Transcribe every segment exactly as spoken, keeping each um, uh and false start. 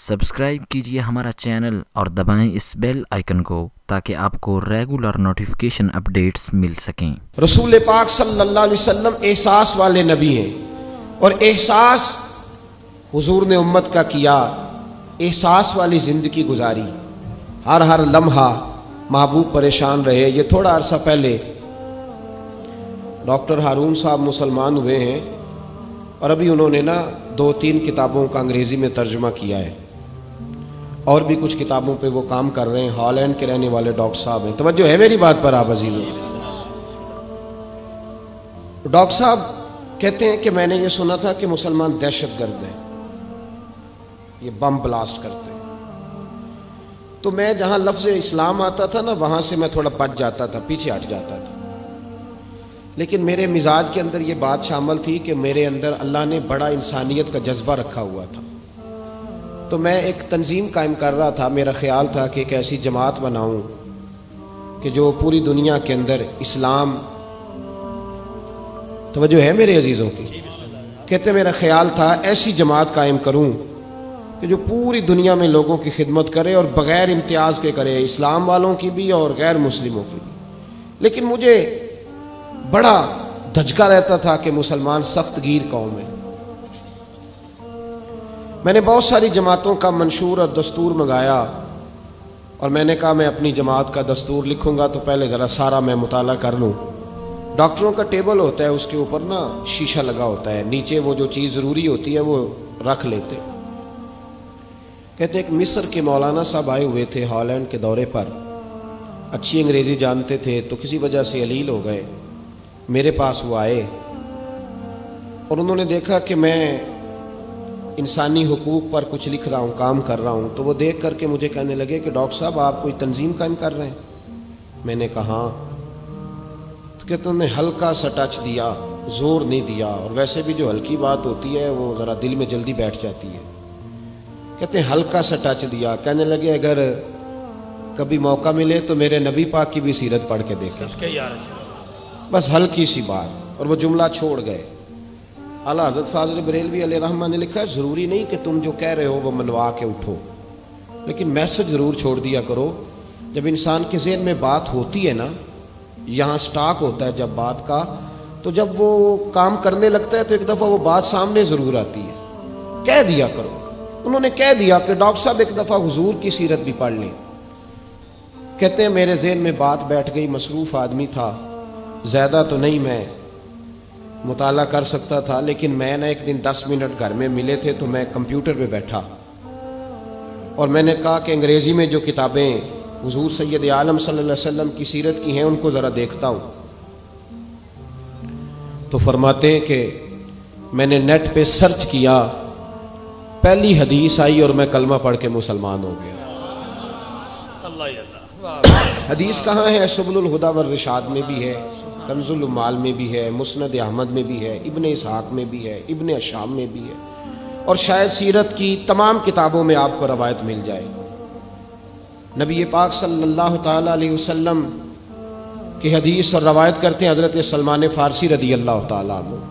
Subscribe कीजिए हमारा channel और दबाएं इस बेल आइकन को ताकि आपको रेगुलर नोटिफिकेशन अपडेट्स मिल सकें। रसूल पाक सल्लल्लाहु अलैहि वसल्लम एहसास वाले नबी हैं और एहसास हुजूर ने उम्मत का किया, एहसास वाली ज़िंदगी गुजारी। हर हर लम्हा महबूब परेशान रहे। ये थोड़ा अरसा पहले डॉक्टर हारून साहब मुसलमान हुए हैं और अभी उन्होंने ना दो तीन किताबों का अंग्रेज़ी में तर्जुमा किया है और भी कुछ किताबों पे वो काम कर रहे हैं। हॉलैंड के रहने वाले डॉक्टर साहब हैं। तवज्जो है मेरी बात पर आप अजीज़ों? डॉक्टर साहब कहते हैं कि मैंने ये सुना था कि मुसलमान दहशत गर्द हैं, ये बम ब्लास्ट करते हैं। तो मैं जहाँ लफ्ज़ इस्लाम आता था ना वहाँ से मैं थोड़ा बच जाता था, पीछे हट जाता था। लेकिन मेरे मिजाज के अंदर ये बात शामिल थी कि मेरे अंदर अल्लाह ने बड़ा इंसानियत का जज्बा रखा हुआ था। तो मैं एक तंजीम कायम कर रहा था। मेरा ख्याल था कि एक ऐसी जमात बनाऊं कि जो पूरी दुनिया के अंदर इस्लाम, तवज्जो है मेरे अजीज़ों की? कहते मेरा ख्याल था ऐसी जमात कायम करूं कि जो पूरी दुनिया में लोगों की खिदमत करे और बग़ैर इम्तियाज़ के करे, इस्लाम वालों की भी और गैर मुस्लिमों की भी। लेकिन मुझे बड़ा धचका रहता था कि मुसलमान सख्त गिर कौम है। मैंने बहुत सारी जमातों का मंशूर और दस्तूर मंगाया और मैंने कहा मैं अपनी जमात का दस्तूर लिखूंगा तो पहले ज़रा सारा मैं मुताला कर लूँ। डॉक्टरों का टेबल होता है, उसके ऊपर ना शीशा लगा होता है, नीचे वो जो चीज़ ज़रूरी होती है वो रख लेते। कहते एक मिस्र के मौलाना साहब आए हुए थे हॉलैंड के दौरे पर, अच्छी अंग्रेज़ी जानते थे तो किसी वजह से अलील हो गए। मेरे पास वो आए और उन्होंने देखा कि मैं इंसानी हुकूक पर कुछ लिख रहा हूँ, काम कर रहा हूँ। तो वो देख करके मुझे कहने लगे कि डॉक्टर साहब आप कोई तंजीम कायम कर रहे हैं? मैंने कहा हाँ। तो कहते उन्होंने हल्का सा टच दिया, ज़ोर नहीं दिया, और वैसे भी जो हल्की बात होती है वो ज़रा दिल में जल्दी बैठ जाती है। कहते हैं हल्का सा टच दिया। कहने लगे अगर कभी मौका मिले तो मेरे नबी पाक की भी सीरत पढ़ के देखें, बस हल्की सी बात। और वो जुमला छोड़ गए। आला हज़रत फ़ाज़िल बरेलवी अलैहिर्रहमत ने लिखा है ज़रूरी नहीं कि तुम जो कह रहे हो वो मनवा के उठो, लेकिन मैसेज ज़रूर छोड़ दिया करो। जब इंसान के ज़हन में बात होती है ना, यहाँ स्टॉक होता है जब बात का, तो जब वो काम करने लगता है तो एक दफ़ा वो बात सामने ज़रूर आती है। कह दिया करो। उन्होंने कह दिया कि डॉक्टर साहब एक दफ़ा हुजूर की सीरत भी पढ़ लें। कहते हैं मेरे ज़हन में बात बैठ गई। मसरूफ़ आदमी था, ज़्यादा तो नहीं मैं मुताला कर सकता था, लेकिन मैं ना एक दिन दस मिनट घर में मिले थे तो मैं कंप्यूटर पे बैठा और मैंने कहा कि अंग्रेज़ी में जो किताबें हुजूर सैयद आलम सल्लल्लाहु अलैहि वसल्लम की सीरत की हैं उनको ज़रा देखता हूँ। तो फरमाते हैं कि मैंने नेट पे सर्च किया, पहली हदीस आई और मैं कलमा पढ़ के मुसलमान हो गया। हदीस कहाँ है? सुबुलुल हुदा वर रिशाद में भी है, कंजुल माल में भी है, मुस्नद अहमद में भी है, इब्ने इसहाक में भी है, इब्ने अशाम में भी है, और शायद सीरत की तमाम किताबों में आपको रवायत मिल जाए। नबी पाक सल्लल्लाहु ताला अलैहि वसल्लम की हदीस और रवायत करते हैं हज़रत सलमान फ़ारसी रदी अल्लाह ताला अन्हु,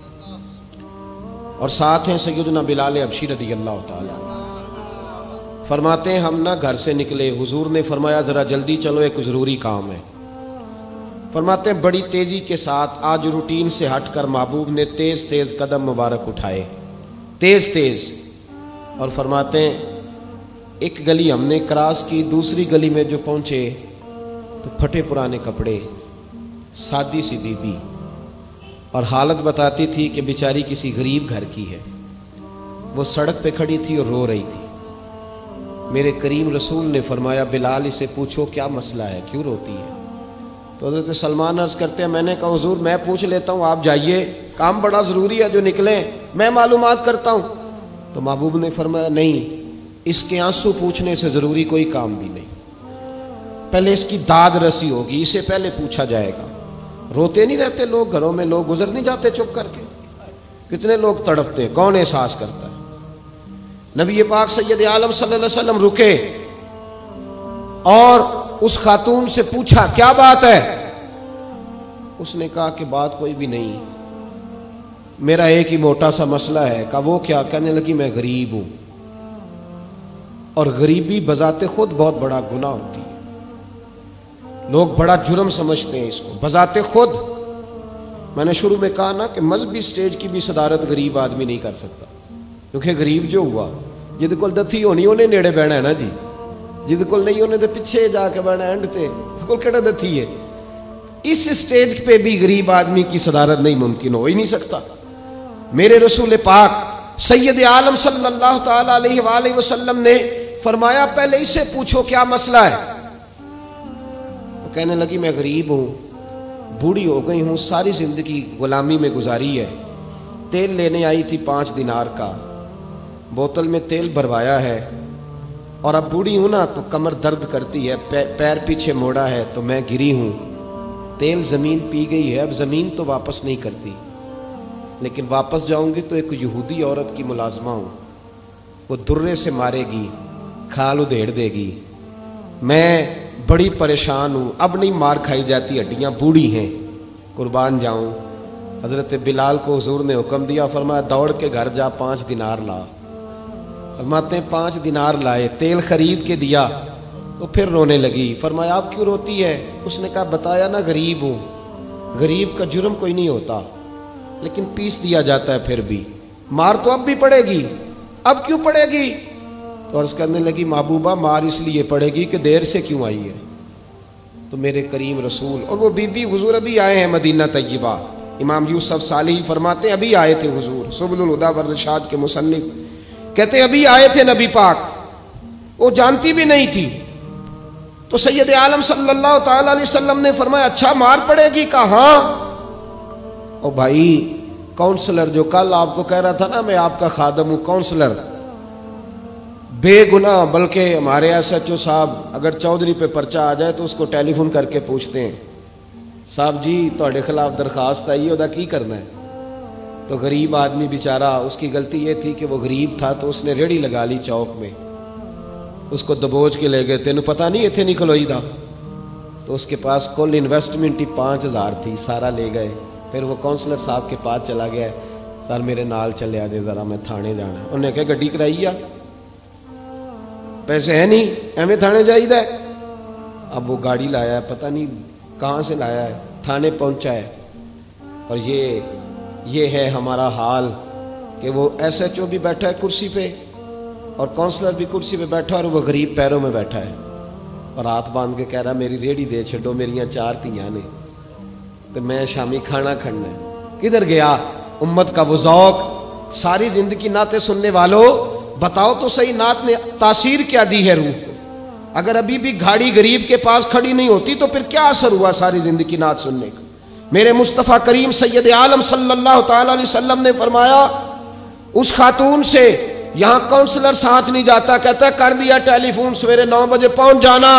और साथ हैं सैयदना बिलाल हबशी रदी अल्लाह ताला। फरमाते हैं हम ना घर से निकले, हुजूर ने फरमाया ज़रा जल्दी चलो एक ज़रूरी काम है। फरमाते हैं बड़ी तेज़ी के साथ आज रूटीन से हटकर महबूब ने तेज़ तेज़ कदम मुबारक उठाए, तेज़ तेज़, और फरमाते हैं एक गली हमने क्रॉस की, दूसरी गली में जो पहुँचे तो फटे पुराने कपड़े, सादी सी बीबी, और हालत बताती थी कि बेचारी किसी गरीब घर की है। वो सड़क पे खड़ी थी और रो रही थी। मेरे करीम रसूल ने फरमाया बिलाल इसे पूछो क्या मसला है, क्यों रोती है? तो हज़रत सलमान अर्ज़ करते हैं मैंने कहा हुजूर मैं पूछ लेता हूँ, आप जाइए, काम बड़ा ज़रूरी है जो निकले, मैं मालूमात करता हूँ। तो महबूब ने फरमाया नहीं, इसके आंसू पूछने से ज़रूरी कोई काम भी नहीं, पहले इसकी दाद रसी होगी, इसे पहले पूछा जाएगा। रोते नहीं रहते लोग घरों में, लोग गुजर नहीं जाते चुप करके? कितने लोग तड़पते, कौन एहसास करता है? नबी पाक सैयद आलम सल्लल्लाहु अलैहि वसल्लम रुके और उस खातून से पूछा क्या बात है? उसने कहा कि बात कोई भी नहीं, मेरा एक ही मोटा सा मसला है। कहा वो क्या? कहने लगी मैं गरीब हूं। اور غریبی بذات خود بہت بڑا گناہ ہوتی ہے. لوگ بڑا جرم سمجھتے ہیں اس کو بذات خود. میں نے شروع میں کہا نا کہ مذہبی سٹیج کی بھی صدارت غریب آدمی نہیں کر سکتا, کیونکہ غریب جو ہوا جہد کول دتھی ہونی انہیں نیڑے بہنا ہے نا جی, جہد کول نہیں انہیں تو پیچھے جا کے بہنا اینڈ تے کول کہڑا دتھی ہے. اس سٹیج پہ بھی غریب آدمی کی صدارت نہیں ممکن ہو ہی نہیں سکتا. میرے رسول پاک سید عالم صلی اللہ تعالی علیہ وآلہ وسلم نے فرمایا پہلے اسے پوچھو کیا مسئلہ ہے. وہ کہنے لگی میں غریب ہوں, بوڑھی ہو گئی ہوں, ساری زندگی غلامی میں گزاری ہے, تیل لینے آئی تھی پانچ دینار کا, بوتل میں تیل بھروایا ہے, اور اب بوڑھی ہوں نا تو کمر درد کرتی ہے, پیر پیچھے موڑا ہے تو میں گری ہوں, تیل زمین پی گئی ہے, اب زمین تو واپس نہیں کرتی, لیکن واپس جاؤں گی تو ایک یہودی عورت کی ملازمہ ہوں, وہ درے سے مارے گی, کھال ادھیڑ دے گی, میں بڑی پریشان ہوں, اب نہیں مار کھائی جاتی, ہڈیاں بوڑھی ہیں, قربان جاؤں. حضرت بلال کو حضور نے حکم دیا, فرمایا دوڑ کے گھر جا پانچ دینار لا. فرماتے ہیں پانچ دینار لائے, تیل خرید کے دیا تو پھر رونے لگی. فرمایا آپ کیوں روتی ہے؟ اس نے کہا بتایا نا غریب ہوں, غریب کا جرم کوئی نہیں ہوتا, لیکن پیس دیا جاتا ہے, پھر بھی مار تو اب بھی پڑے گی, اب کیوں پڑے گی؟ تو عرض کرنے لگی محبوبہ مار اس لیے پڑے گی کہ دیر سے کیوں آئی ہے. تو میرے کریم رسول, اور وہ بی بی حضور ابھی آئے ہیں مدینہ طیبہ, امام یوسف صالحی فرماتے ہیں ابھی آئے تھے حضور, سبل الہدی والرشاد کے مصنف کہتے ہیں ابھی آئے تھے نبی پاک, وہ جانتی بھی نہیں تھی. تو سید عالم صلی اللہ تعالی علیہ وسلم نے فرمایا اچھا مار پڑے گی؟ کہا ہاں. او بھائی کونسلر جو کل آپ کو کہہ رہا تھا نا میں آپ کا خادم ہوں, کونسلر بے گناہ, بلکہ ہمارے ایس ایچ او صاحب اگر چودھری پہ پرچہ آ جائے تو اس کو ٹیلی فون کر کے پوچھتے ہیں صاحب جی تھوڑے خلاف درخواست آئی ہے, ادا کی کرنا ہے. تو غریب آدمی بیچارہ, اس کی غلطی یہ تھی کہ وہ غریب تھا تو اس نے ریڑھی لگا لی چوک میں, اس کو دبوچ کے لے گئے, تینوں پتہ نہیں اتنے نہیں کھلوئی دا. تو اس کے پاس کل انویسٹمنٹ ہی پانچ ہزار تھی, سارا لے گئے. پھر وہ کونسلر صاحب کے پاس چلا گیا, سر میرے نال چلے آ جائے ذرا میں تھانے جانا ہے. انہوں نے کہا گڈی کرائی آ, پیسے ہے نہیں, ایویں تھانے جائیدا ہے. اب وہ گاڑی لایا ہے, پتہ نہیں کہاں سے لایا ہے, تھانے پہنچا ہے. اور یہ یہ ہے ہمارا حال کہ وہ ایس ایچ او بھی بیٹھا ہے کرسی پہ اور کونسلر بھی کرسی پہ بیٹھا اور وہ غریب پیروں میں بیٹھا ہے اور ہاتھ باندھ کے کہہ رہا میری ریڑھی دے چھڈو, میریاں چار تیاں نے تو میں شامی کھانا کھڑنا ہے. کدھر گیا امت کا وہ ذوق؟ ساری زندگی نعتیں سننے والوں بتاؤ تو صحیح نعت نے تاثیر کیا دی ہے روح کو؟ اگر ابھی بھی گھاڑی غریب کے پاس کھڑی نہیں ہوتی تو پھر کیا اثر ہوا ساری زندگی نعت سننے کا؟ میرے مصطفیٰ کریم سید عالم صلی اللہ تعالی علیہ وسلم نے فرمایا اس خاتون سے یہاں کونسلر ساتھ نہیں جاتا, کہتا ہے کر دیا ٹیلی فون, سویرے نو بجے پہنچ جانا.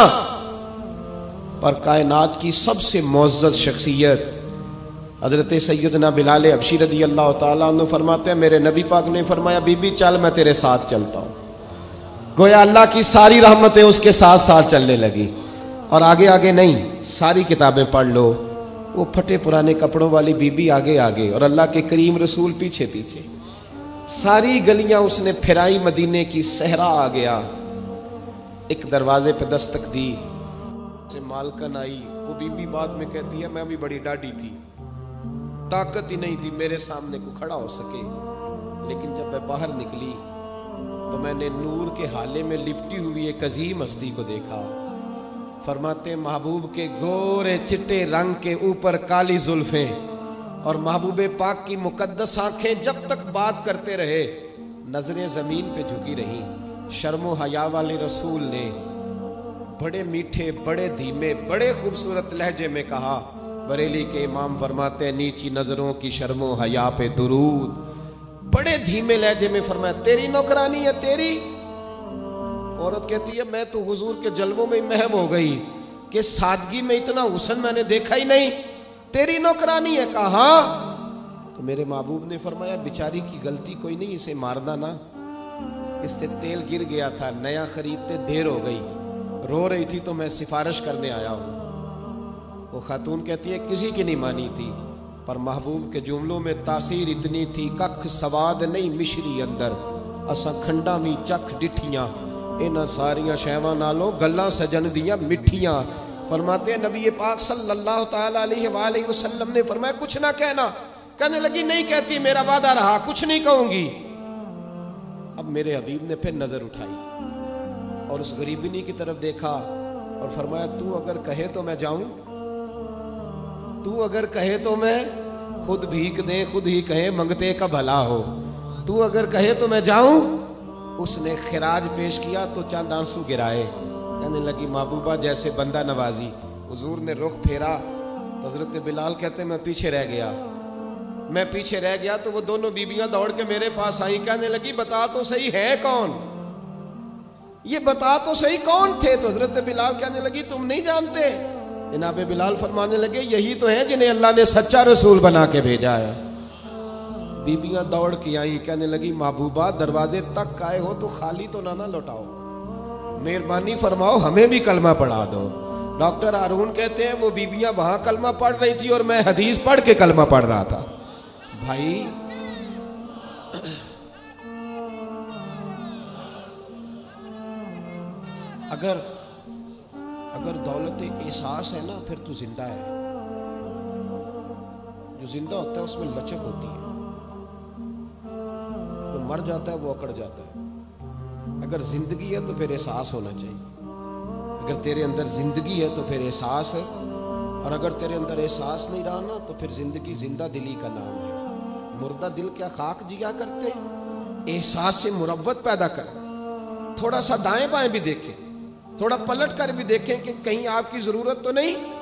پر کائنات کی سب سے معزز شخصیت حضرت سیدنا بلال حبشی رضی اللہ تعالیٰ عنہ فرماتے ہیں میرے نبی پاک نے فرمایا بی بی چل میں تیرے ساتھ چلتا ہوں. گویا اللہ کی ساری رحمتیں اس کے ساتھ ساتھ چلنے لگی. اور آگے آگے نہیں, ساری کتابیں پڑھ لو, وہ پھٹے پرانے کپڑوں والی بی بی آگے آگے اور اللہ کے کریم رسول پیچھے پیچھے, ساری گلیاں اس نے پھرائی, مدینے کی صحرا آ گیا. ایک دروازے پہ دستک دی, سے مالکن آئی. وہ بی بی بعد میں کہتی ہے میں بھی بڑی ڈاڈی تھی, طاقت ہی نہیں تھی میرے سامنے کو کھڑا ہو سکے, لیکن جب میں باہر نکلی تو میں نے نور کے حالے میں لپٹی ہوئی ایک عظیم ہستی کو دیکھا. فرماتے محبوب کے گورے چٹے رنگ کے اوپر کالی زلفیں اور محبوب پاک کی مقدس آنکھیں جب تک بات کرتے رہے نظریں زمین پہ جھکی رہیں. شرم و حیا والے رسول نے بڑے میٹھے, بڑے دھیمے, بڑے خوبصورت لہجے میں کہا. بریلی کے امام فرماتے ہیں نیچی نظروں کی شرم و حیا پہ درود. بڑے دھیمے لہجے میں فرمایا تیری نوکرانی ہے تیری. عورت کہتی ہے میں تو حضور کے جلووں میں محو ہو گئی کہ سادگی میں اتنا حسن میں نے دیکھا ہی نہیں, تیری نوکرانی ہے. کہا ہاں. تو میرے محبوب نے فرمایا بیچاری کی غلطی کوئی نہیں, اسے مارنا نا, اس سے تیل گر گیا تھا, نیا خریدتے دیر ہو گئی, رو رہی تھی تو میں سفارش کرنے آیا ہوں. وہ خاتون کہتی ہے کسی کی نہیں مانی تھی, پر محبوب کے جملوں میں تاثیر اتنی تھی ککھ سواد نہیں مشری اندر, اساں کھنڈا میں چکھ ڈٹھیاں انہاں ساریاں شیواں نالوں گلاں سجن دیاں مٹھیاں. فرماتے ہیں نبی پاک صلی اللہ تعالیٰ علیہ وآلہ وسلم نے فرمایا کچھ نہ کہنا. کہنے لگی نہیں کہتی, میرا وعدہ رہا, کچھ نہیں کہوں گی. اب میرے حبیب نے پھر نظر اٹھائی اور اس غریبنی کی طرف دیکھا اور فرمایا تو اگر کہے تو میں جاؤں, تو اگر کہے تو میں خود بھیک دیں, خود ہی کہے منگتے کا بھلا ہو, تو اگر کہے تو میں جاؤں. اس نے خراج پیش کیا تو چند آنسو گرائے. کہنے لگی محبوبہ جیسے بندہ نوازی. حضور نے رخ پھیرا تو حضرت بلال کہتے میں پیچھے رہ گیا. میں پیچھے رہ گیا تو وہ دونوں بیبیاں دوڑ کے میرے پاس آئیں. کہنے لگی بتا تو صحیح ہے کون, یہ بتا تو صحیح کون تھے. تو حضرت بلال کہنے لگی تم نہیں جانتے. جناب بلال فرمانے لگے یہی تو ہیں جنہیں اللہ نے سچا رسول بنا کے بھیجا ہے. بیبیاں دوڑ کے آئی. کہنے لگی محبوبہ دروازے تک آئے ہو تو خالی تو نہ نہ لوٹاؤ, مہربانی فرماؤ ہمیں بھی کلمہ پڑھا دو. ڈاکٹر ہارون کہتے ہیں وہ بیبیاں وہاں کلمہ پڑھ رہی تھی اور میں حدیث پڑھ کے کلمہ پڑھ رہا تھا. بھائی اگر اگر دولت احساس ہے نا پھر تو زندہ ہے. جو زندہ ہوتا ہے اس میں لچک ہوتی ہے, جو مر جاتا ہے وہ اکڑ جاتا ہے. اگر زندگی ہے تو پھر احساس ہونا چاہیے. اگر تیرے اندر زندگی ہے تو پھر احساس ہے, اور اگر تیرے اندر احساس نہیں رہا نا تو پھر زندگی زندہ دلی کا نام ہے. مردہ دل کیا خاک جیا کرتے, احساس سے مروت پیدا کر. تھوڑا سا دائیں بائیں بھی دیکھیں, تھوڑا پلٹ کر بھی دیکھیں کہ کہیں آپ کی ضرورت تو نہیں.